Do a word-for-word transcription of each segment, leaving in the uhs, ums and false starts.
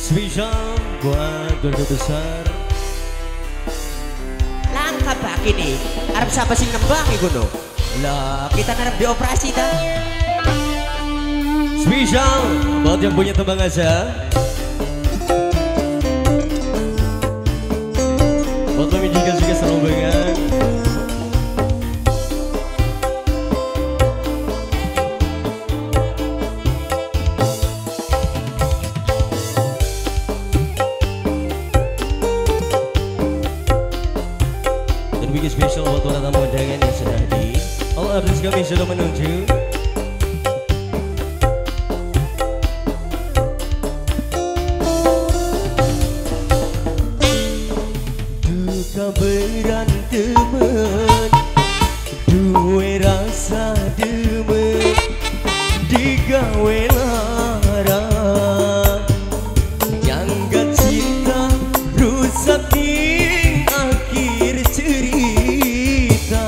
Spesial buat keluarga besar. Langkah bagi nih, Arab siapa sih nembang iku no? Lah, kita harap dioperasi dah. Spesial buat yang punya tembang aja. Buat kami juga juga serombangan. Dan bikin spesial buat para tamu undangan yang sudah hadir. All artis kami sudah menuju. Berantemen duwe rasa demen digawe lara nyangga cinta rusak ning akhir cerita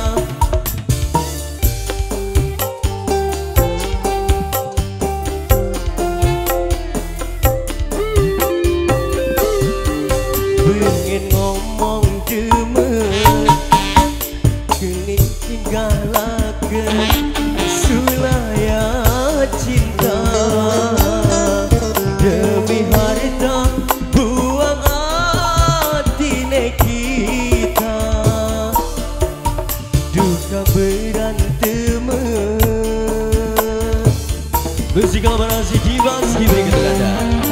pengen ngomong demen kini tinggalakan sulaya cinta demi harta buang hati kita duka berantemen musik kolaborasi Kibas Kibri Ketelada.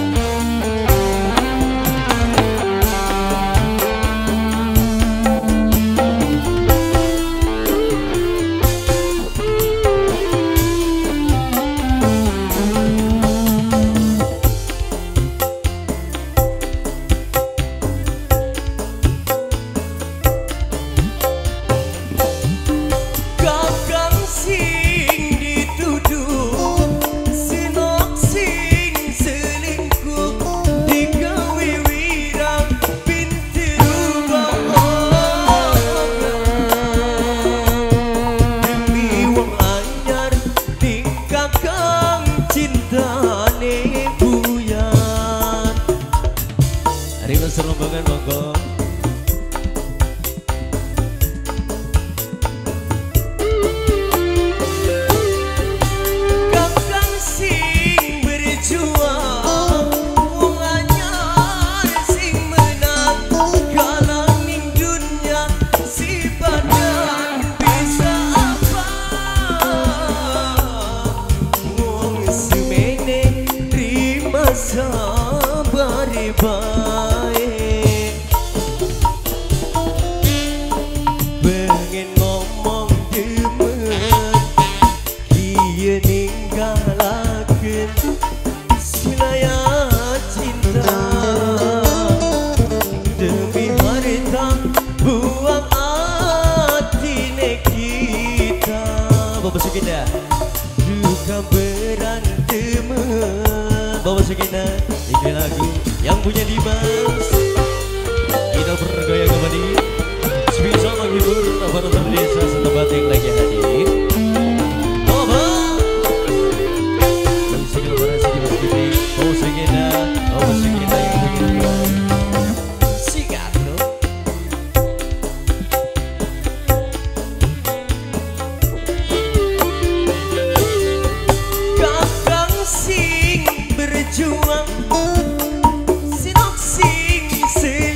Serombangan monggo. Kakang sing berjuang wong anyar sing menang kalah ning dunya si badan bisa apa wong semene terima sabar bae pengen ngomong demen dia ninggalakan sulaya cinta demi harta buang hati kita Bapak Sugenda duka berantemen Bapak Sugenda ini lagu yang punya Dimas kita bergaya kembali spesial menghibur para desa setempat yang lagi hadir. Bapak musik kolaborasi Dimas Kibri Bapak Sugenda Bapak Sugenda yang punya Dimas sikat bro. Kakang sing berjuang sinok sing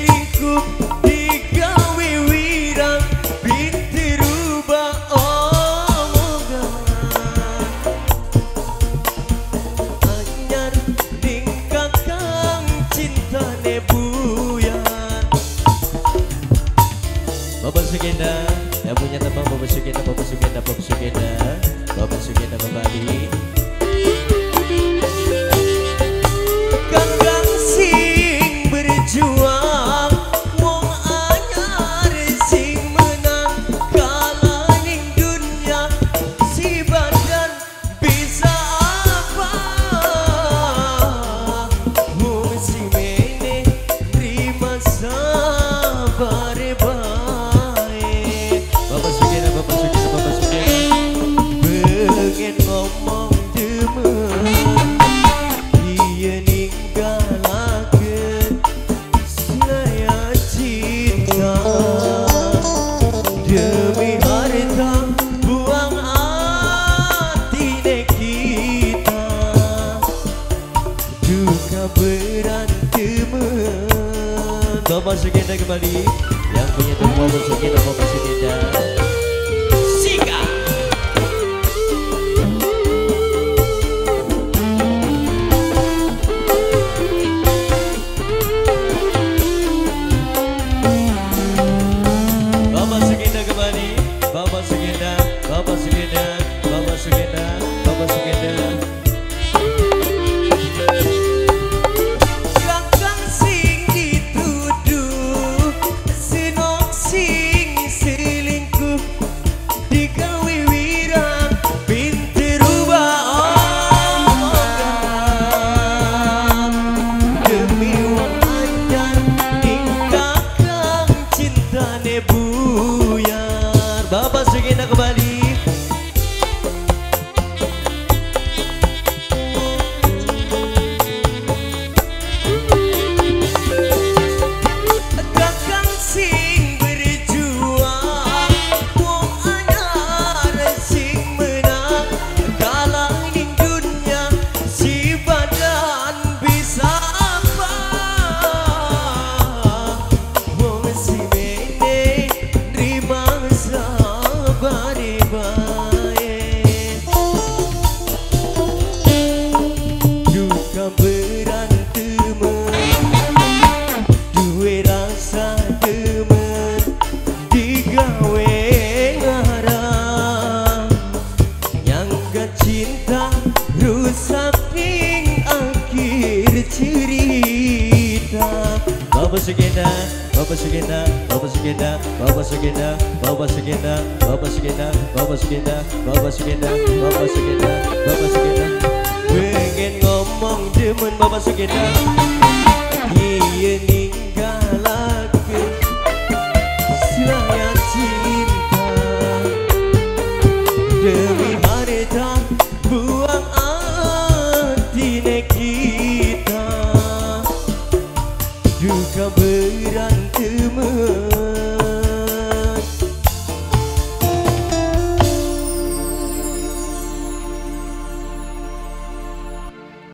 selingkuh digawe wirang binti rubah oh beranteman. Bapak Sugenda kembali, yang punya tuh Bapak Sugenda, Bapak Sugenda. Sika. Bapak Sugenda kembali, Bapak Sugenda, Bapak Sugenda, Bapak Sugenda, Bapak Sugenda. Bapak Sugenda kembali. Kakang sing berjuang, wong anyar sing menang. Kalah ning dunia si badan bisa apa? Wong si mene nerima duka beranteman, duwe rasa demen, digawe ngarang, nyangka cinta rusak ing akhir cerita. Bapak Sugenda, Bapak Sugenda, Bapak Sugenda, Bapak Sugenda, Bapak Sugenda, Bapak Sugenda, Bapak Sugenda, Bapak Sugenda, Bapak Sugenda, Bapak Sugenda. Pengen ngomong demen Bapak Sugenda, iya ninggalakeun selaya cinta demi harta buang atine kita. Duka beranteman,